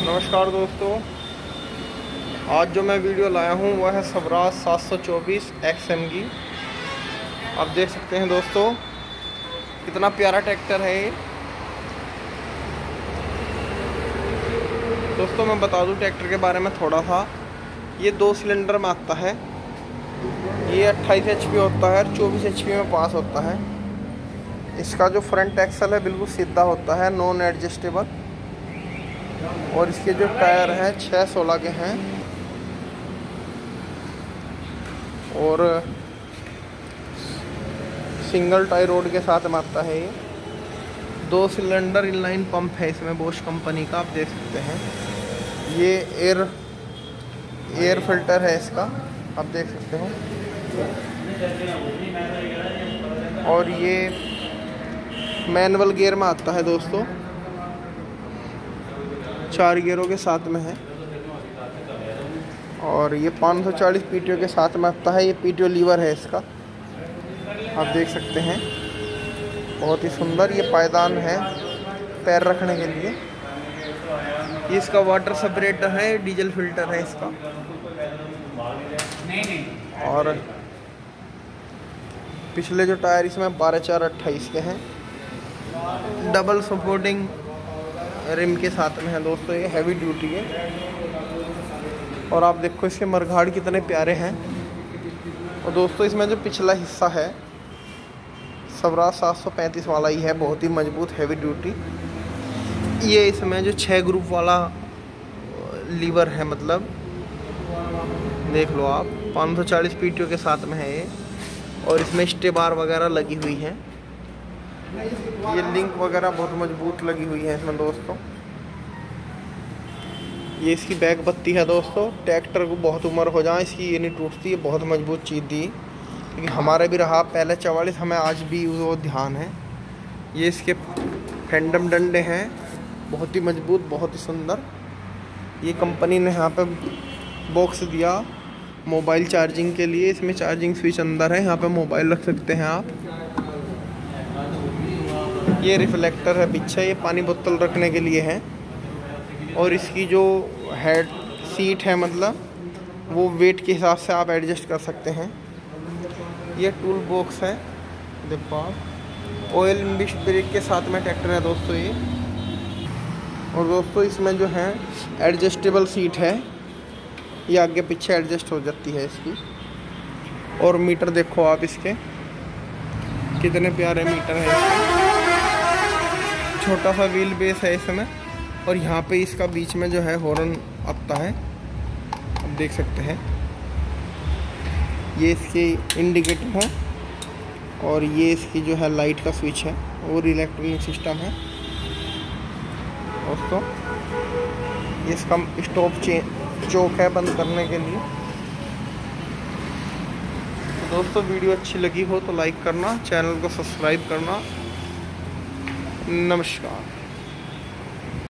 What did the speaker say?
नमस्कार दोस्तों, आज जो मैं वीडियो लाया हूँ वह है स्वराज 724 XM की। आप देख सकते हैं दोस्तों कितना प्यारा ट्रैक्टर है ये। दोस्तों मैं बता दूँ ट्रैक्टर के बारे में थोड़ा सा। ये 2 सिलेंडर में आता है। ये 28 HP होता है और 24 HP में पास होता है। इसका जो फ्रंट एक्सल है बिल्कुल सीधा होता है, नॉन एडजस्टेबल। और इसके जो टायर हैं 6/16 के हैं और सिंगल टायर रोड के साथ में आता है। ये 2 सिलेंडर इनलाइन पंप है इसमें, बोश कंपनी का। आप देख सकते हैं ये एयर फिल्टर है इसका, आप देख सकते हो। और ये मैनुअल गियर में आता है दोस्तों, 4 गियरों के साथ में है। और ये 540 PTO के साथ में आता है। ये PTO लीवर है इसका, आप देख सकते हैं। बहुत ही सुंदर ये पायदान है पैर रखने के लिए। ये इसका वाटर सेपरेटर है, डीजल फिल्टर है इसका। और पिछले जो टायर इसमें 12/4/28 के हैं, डबल सपोर्टिंग रिम के साथ में है दोस्तों। ये हैवी ड्यूटी है। और आप देखो इसके मरघाड़ कितने प्यारे हैं। और दोस्तों इसमें जो पिछला हिस्सा है स्वराज 735 वाला ही है, बहुत ही मजबूत हैवी ड्यूटी। ये इसमें जो 6 ग्रुप वाला लीवर है, मतलब देख लो आप, 540 PTO के साथ में है ये। और इसमें स्टे बार वगैरह लगी हुई है। ये लिंक वगैरह बहुत मजबूत लगी हुई है इसमें दोस्तों। ये इसकी बैक बत्ती है दोस्तों। ट्रैक्टर को बहुत उम्र हो जाए इसकी ये नहीं टूटती, है बहुत मजबूत चीज़ दी, क्योंकि हमारे भी रहा पहले 44, हमें आज भी वो ध्यान है। ये इसके फेंडम डंडे हैं, बहुत ही मजबूत, बहुत ही सुंदर। ये कंपनी ने यहाँ पे बॉक्स दिया मोबाइल चार्जिंग के लिए। इसमें चार्जिंग स्विच अंदर है, यहाँ पे मोबाइल रख सकते हैं आप। ये रिफ्लेक्टर है पीछे, ये पानी बोतल रखने के लिए है। और इसकी जो हेड सीट है, मतलब वो वेट के हिसाब से आप एडजस्ट कर सकते हैं। ये टूल बॉक्स है, देखो आप। ऑयल मिस्ट ब्रेक के साथ में ट्रैक्टर है दोस्तों ये। और दोस्तों इसमें जो है एडजस्टेबल सीट है, ये आगे पीछे एडजस्ट हो जाती है इसकी। और मीटर देखो आप इसके, कितने प्यारे मीटर है इसके। छोटा सा व्हील बेस है इसमें। और यहाँ पे इसका बीच में जो है हॉर्न आता है, आप देख सकते हैं। ये इसकी इंडिकेटर है और ये इसकी जो है लाइट का स्विच है और इलेक्ट्रॉनिक सिस्टम है दोस्तों। ये इसका स्टॉप चौक है बंद करने के लिए। तो दोस्तों वीडियो अच्छी लगी हो तो लाइक करना, चैनल को सब्सक्राइब करना। नमस्कार।